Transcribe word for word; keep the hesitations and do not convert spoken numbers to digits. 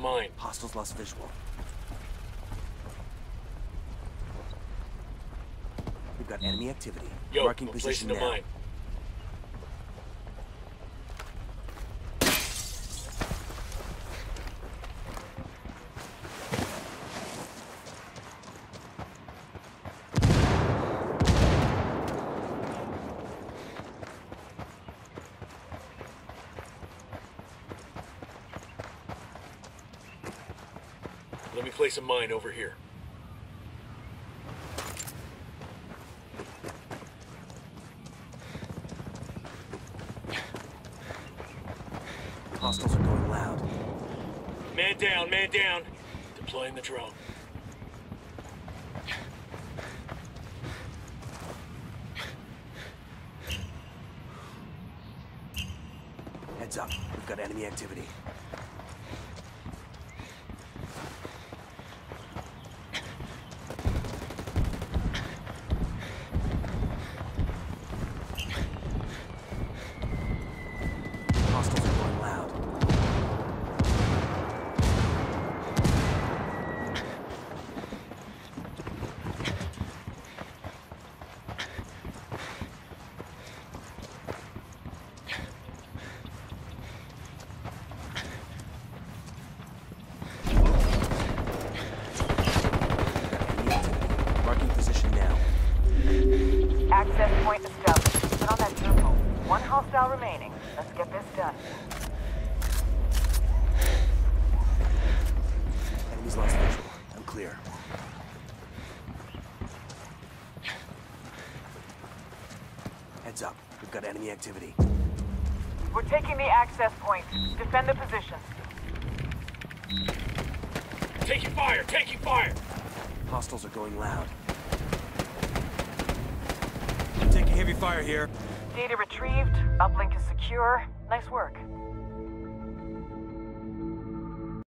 mine. Hostiles lost visual. We've got enemy activity. Yo, Marking I'm position placing the now. mine. Let me place a mine over here. Hostiles are going loud. Man down, man down. Deploying the drone. Heads up. We've got enemy activity. Hostiles are going loud. Marking position now. Access point established. Put on that terminal. One hostile remaining. Let's get this done. Enemies lost visual. I'm clear. Heads up. We've got enemy activity. We're taking the access point. Defend the position. Taking fire, taking fire! Hostiles are going loud. Taking heavy fire here. Data retrieved. Uplink is secure. Nice work.